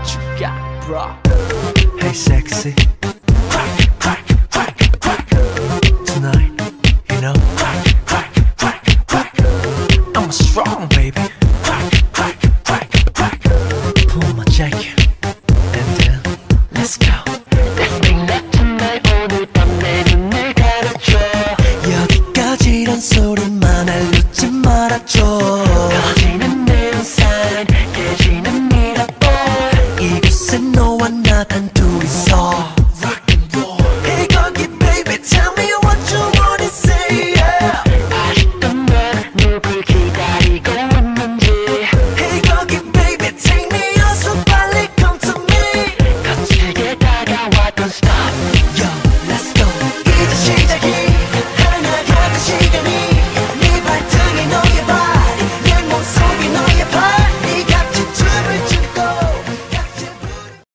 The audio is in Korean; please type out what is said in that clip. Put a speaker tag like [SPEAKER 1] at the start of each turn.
[SPEAKER 1] What you got, bro?
[SPEAKER 2] Hey sexy, tonight, you know, I'm strong baby. Pull my jacket and then let's go. 오늘 밤 내 눈을 가려줘. 여기까지란 소리만 알려지 말아줘.